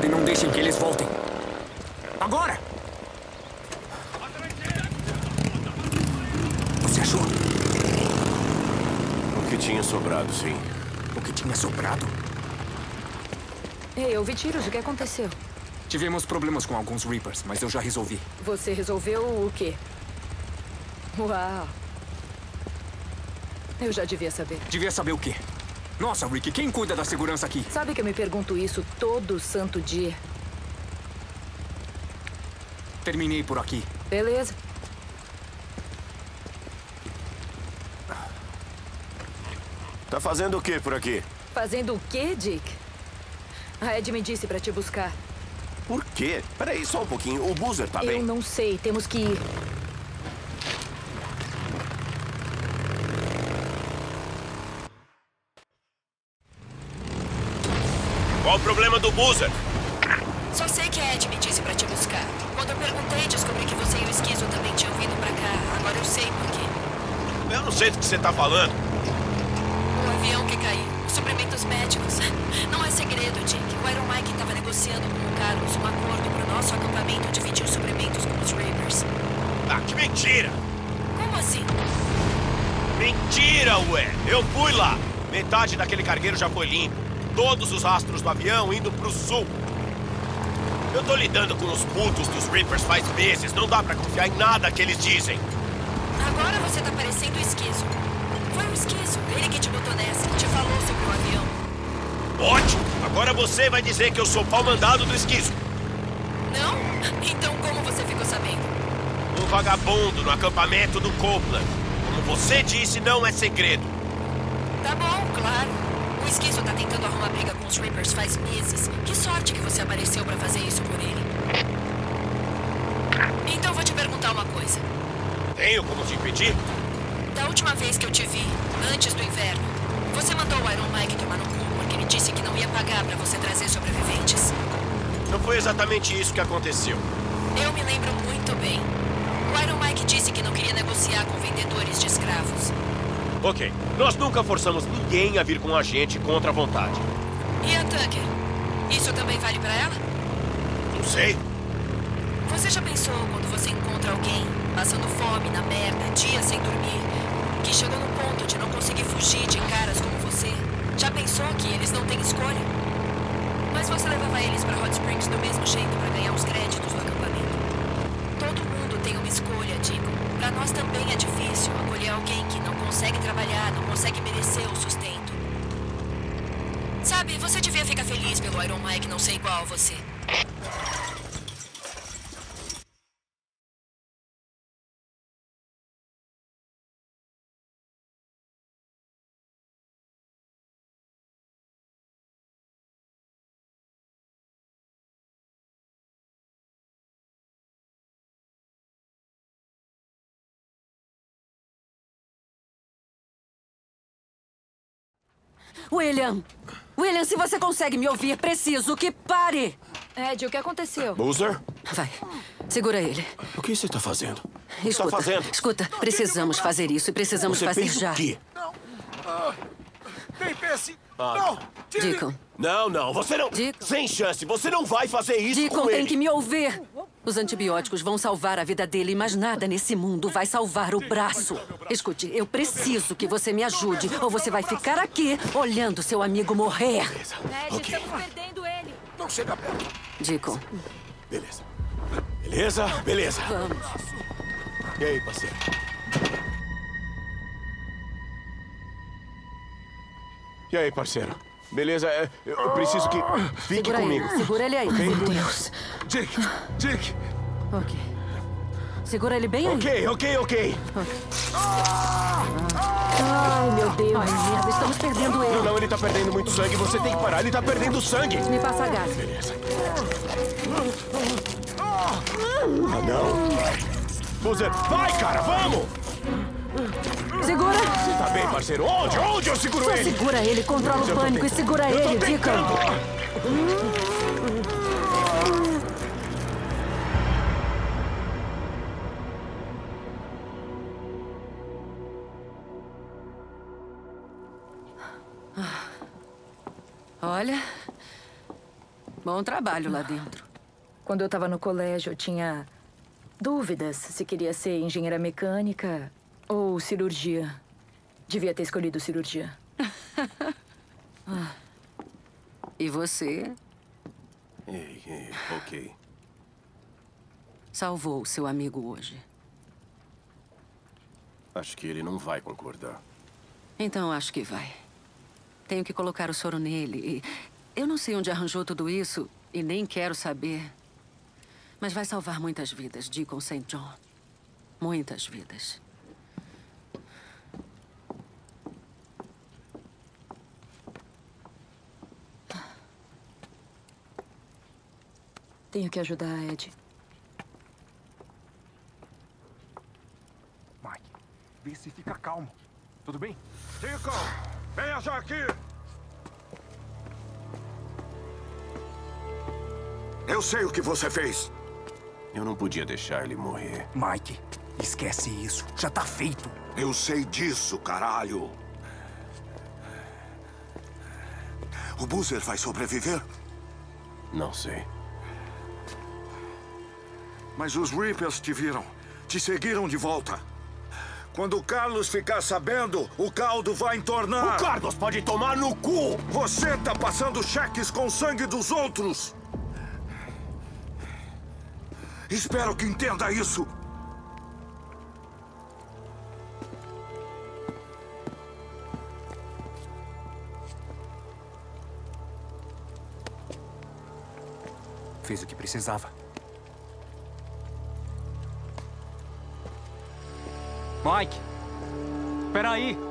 cuidado e não deixem que eles voltem. Agora! Você achou? O que tinha sobrado, sim. O que tinha sobrado? Ei, eu ouvi tiros. O que aconteceu? Tivemos problemas com alguns Reapers, mas eu já resolvi. Você resolveu o quê? Uau. Eu já devia saber. Devia saber o quê? Nossa, Rick, quem cuida da segurança aqui? Sabe que eu me pergunto isso todo santo dia. Terminei por aqui. Beleza. Tá fazendo o que por aqui? Fazendo o quê, Dick? A Ed me disse pra te buscar. Por quê? Peraí, só um pouquinho. O Boozer tá Eu bem? não sei. Temos que ir. Qual o problema do Boozer? Só sei que a Ed me disse pra te buscar. Quando eu perguntei, descobri que você e o Esquizo também tinham vindo pra cá. Agora eu sei por quê. Eu não sei do que você tá falando. O avião que caiu. Os suprimentos médicos. Não é segredo, Dick. O Iron Mike estava negociando com o Carlos um acordo pro nosso acampamento dividir os suprimentos com os Reapers. Ah, que mentira! Como assim? Mentira, ué! Eu fui lá. Metade daquele cargueiro já foi limpo. Todos os rastros do avião indo pro sul. Eu tô lidando com os putos dos Reapers faz meses. Não dá pra confiar em nada que eles dizem. Agora você tá parecendo o Esquizo. Foi o Esquizo. Ele que te botou nessa. Te falou sobre o avião. Ótimo! Agora você vai dizer que eu sou pau mandado do Esquizo. Não? Então como você ficou sabendo? Um vagabundo no acampamento do Copeland. Como você disse, não é segredo. Tá bom, claro. O Esquizo tá tentando arrumar briga com os Reapers faz meses. Que sorte que você apareceu pra fazer isso por ele. Então vou te perguntar uma coisa. Tenho como te impedir? Da última vez que eu te vi, antes do inverno, você mandou o Iron Mike tomar no cu porque ele disse que não ia pagar pra você trazer sobreviventes. Não foi exatamente isso que aconteceu. Eu me lembro muito bem. O Iron Mike disse que não queria negociar com vendedores de escravos. Ok, nós nunca forçamos ninguém a vir com a gente contra a vontade. E a Tucker? Isso também vale pra ela? Não sei. Você já pensou quando você encontra alguém passando fome, na merda, dias sem dormir, que chegou no ponto de não conseguir fugir de caras como você? Já pensou que eles não têm escolha? Mas você levava eles pra Hot Springs do mesmo jeito pra ganhar os créditos do acampamento. Todo mundo tem uma escolha, Dico. Pra nós também é difícil acolher alguém que não consegue trabalhar, não consegue merecer o sustento. Sabe, você devia ficar feliz pelo Iron Mike não ser igual a você. William! William, se você consegue me ouvir, preciso que pare! Ed, o que aconteceu? Boozer? Vai, segura ele. O que você tá fazendo? O que Escuta, tá fazendo? escuta, precisamos fazer isso e precisamos Você fazer fez já. o quê? Nem pense! Não! Tire! Deacon, Não, você não... Deacon. Sem chance, você não vai fazer isso Deacon com tem ele. que me ouvir. Os antibióticos vão salvar a vida dele, mas nada nesse mundo vai salvar o braço. Escute, eu preciso que você me ajude, ou você vai ficar aqui olhando seu amigo morrer. Ed, Ok. estamos perdendo ele. Não chega perto! Deacon, Beleza. Beleza? Beleza. vamos. E aí, parceiro? E aí, parceiro? Beleza? Eu preciso que... Fique Segura comigo. ele, segura ele aí, meu Deus. Dick! Dick! Ok. Segura ele bem aí. Ok. Ai, meu Deus. Ai, merda, estamos perdendo ele. Não, ele tá perdendo muito sangue. Você tem que parar, ele tá perdendo sangue. Me passa a gás. Beleza. Ah, não. Boozer, vai, cara, vamos! Segura. Você tá bem, parceiro? Onde eu seguro Só ele? segura ele, controla o pânico e segura Eu tô ele, Deacon. tentando. Olha, Bom trabalho lá dentro. Quando eu estava no colégio, eu tinha dúvidas se queria ser engenheira mecânica ou cirurgia. Devia ter escolhido cirurgia. E você Ei, ok. salvou seu amigo hoje. Acho que ele não vai concordar. Então acho que vai. Tenho que colocar o soro nele. E eu não sei onde arranjou tudo isso e nem quero saber. Mas vai salvar muitas vidas, Deacon St. John. Muitas vidas. Tenho que ajudar a Ed. Mike, vê se fica calmo. Tudo bem? Deacon, venha já aqui! Eu sei o que você fez. Eu não podia deixar ele morrer. Mike, esquece isso. Já tá feito. Eu sei disso, caralho. O Boozer vai sobreviver? Não sei. Mas os Reapers te viram. Te seguiram de volta. Quando o Carlos ficar sabendo, o caldo vai entornar. O Carlos pode tomar no cu! Você tá passando cheques com sangue dos outros. Espero que entenda isso. Fez o que precisava. Mike, espera aí.